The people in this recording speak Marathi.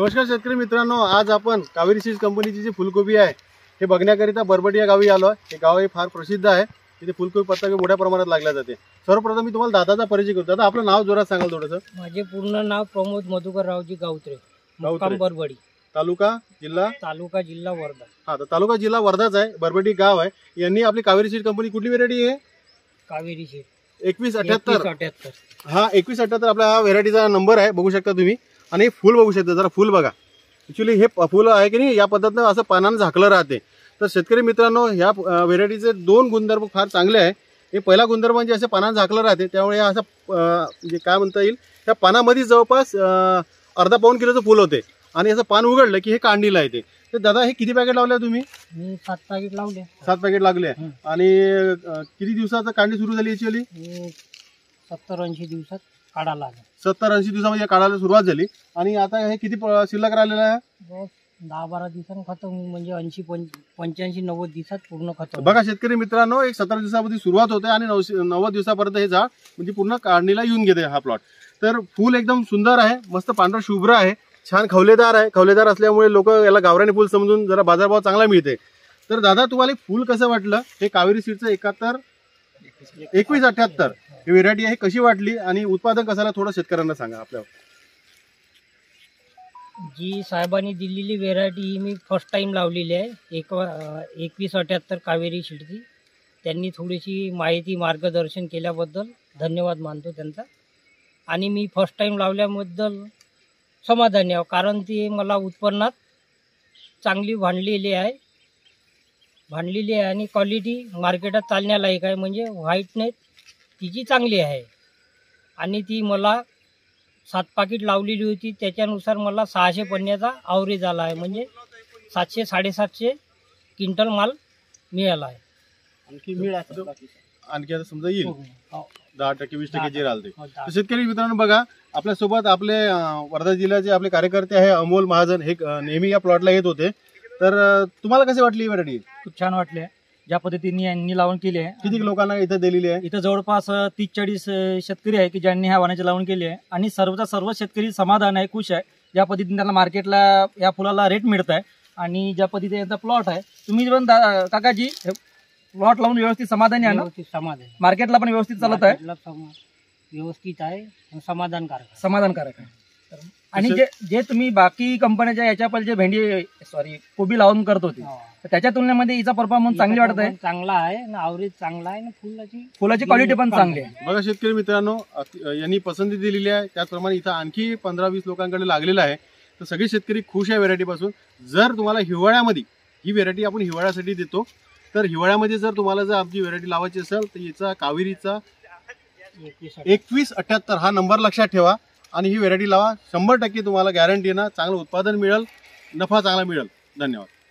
नमस्कार शेतकरी मित्रांनो, आज आपण कावेरी सीड्स कंपनीची जी फुलकोबी आहे हे बघण्याकरिता बरबडी या गावी आलो आहे। हे गाव हे फार प्रसिद्ध आहे, तिथे फुलकोबी पत्ता मोठ्या प्रमाणात लागला जाते। सर्वप्रथम मी तुम्हाला दादाचा परिचय करतो। दादा, आपलं नाव जोरात सांगाल थोडंसं? माझे पूर्ण नाव प्रमोद मधुकर रावजी गावत्रे, मुक्काम बरबडी, तालुका जिल्हा वर्धा। हा, तर तालुका जिल्हा वर्धाच आहे, बरबडी गाव आहे। यांनी आपली कावेरी सीड्स कंपनी कुठली व्हेरायटी आहे? कावेरी सीड 2178। हा, 2178 आपला हा व्हेरायटीचा नंबर आहे, बघू शकता तुम्ही। आणि फुल बघू शकता, जरा फुल बघा। ऍक्च्युली हे फुल आहे की नाही, या पद्धतीने असं पानानं झाकलं राहते। तर शेतकरी मित्रांनो, ह्या व्हेरायटीचे दोन गुणधर्म फार चांगले आहे। हे पहिला गुणधर्म म्हणजे असं पानानं झाकलं राहते, त्यामुळे असं म्हणजे काय म्हणता येईल, त्या पानामध्ये जवळपास अर्धा पाऊण किलोचं फुल होते आणि असं पान उघडलं की हे कांडीला येते। तर दादा, हे किती पॅकेट लावले तुम्ही? मी 7 पॅकेट लावले। 7 पॅकेट लागले। आणि किती दिवसाचा कांडी सुरू झाली ऍक्च्युअली? 70-80 दिवसात काढायला लागेल। 70-80 दिवसामध्ये काढायला सुरुवात झाली। आणि आता हे किती शिल्लक राहिलेलं आहे? 10-12 दिवसांनी खतम, म्हणजे 85-90 दिवसात पूर्ण खतम। बघा शेतकरी मित्रांनो, एक 17 दिवसामध्ये सुरुवात होते आणि 90 दिवसापर्यंत हे झाड म्हणजे पूर्ण काढणीला येऊन घेते हा प्लॉट। तर फुल एकदम सुंदर आहे, मस्त पांढरा शुभ्र आहे, छान खवलेदार आहे। खवलेदार असल्यामुळे लोक याला गावरानी फुल समजून जरा बाजारभाव चांगला मिळते। तर दादा, तुम्हाला फुल कसं वाटलं? हे कावेरी सीडचं 2178 ही व्हेरायटी आहे, कशी वाटली आणि उत्पादन कसाला थोडं शेतकऱ्यांना सांगा आपल्या। जी साहेबांनी दिलेली व्हेरायटी ही मी फर्स्ट टाइम लावलेली आहे, 2178 कावेरी सीडची। त्यांनी थोडीशी माहिती मार्गदर्शन केल्याबद्दल धन्यवाद मानतो त्यांचा। आणि मी फर्स्ट टाइम लावल्याबद्दल समाधानी आहे, कारण ती मला उत्पन्नात चांगली भांडलेली आहे आणि क्वालिटी मार्केटात चालण्यालायक आहे, म्हणजे व्हाईटनेस तिची चांगली आहे। आणि ती मला 7 पाकिट लावलेली होती, त्याच्यानुसार मला 600 पन्न्याचा ॲव्हरेज आला आहे, म्हणजे 700-750 क्विंटल माल मिळाला आहे। आणखी आता समजा येईल 10% 20% जे राहते। शेतकरी मित्रांनो, बघा आपल्यासोबत आपले वर्धा जिल्ह्याचे आपले कार्यकर्ते आहे अमोल महाजन, हे नेहमी या प्लॉटला येत होते। तर तुम्हाला कसे वाटली ही व्हेरायटी? खूप छान वाटले, ज्या पद्धतीने यांनी लावण केली आहे। किती लोकांना इथं दिलेली आहे? इथं जवळपास 30-40 शेतकरी आहे की ज्यांनी ह्या वाणाची लावण केली आहे, आणि सर्व शेतकरी समाधान आहे, खुश आहे। ज्या पद्धतीने त्यांना मार्केटला या फुलाला रेट मिळत आहे आणि ज्या पद्धतीने यांचा प्लॉट आहे, तुम्ही पण काकाजी प्लॉट लावून व्यवस्थित समाधानी आहे ना? समाधान, मार्केटला पण व्यवस्थित चालत आहे, व्यवस्थित आहे, समाधानकारक आहे। आणि जे तुम्ही बाकी कंपन्याच्या याच्या पहिले जे कोबी लावून करत होते, त्याच्या तुलनेमध्ये हिचा परफॉर्मन्स चांगली वाटत आहे, चांगला आहे, ॲव्हरेज चांगला आहे, फुलाची क्वालिटी पण चांगली आहे। बघा शेतकरी मित्रांनो, यांनी पसंती दिलेली आहे, त्याचप्रमाणे इथं आणखी 15-20 लोकांकडे लागलेलं आहे। तर सगळे शेतकरी खुश आहे व्हेरायटी पासून। जर तुम्हाला हिवाळ्यामध्ये ही व्हेरायटी आपण हिवाळ्यासाठी देतो, तर हिवाळ्यामध्ये जर तुम्हाला जर आमची व्हेरायटी लावायची असेल तर याचा कावेरीचा 2178 हा नंबर लक्षात ठेवा आणि ही व्हेरायटी लावा। 100% तुम्हाला गॅरंटी ना चांगलं उत्पादन मिळेल, नफा चांगला मिळेल। धन्यवाद।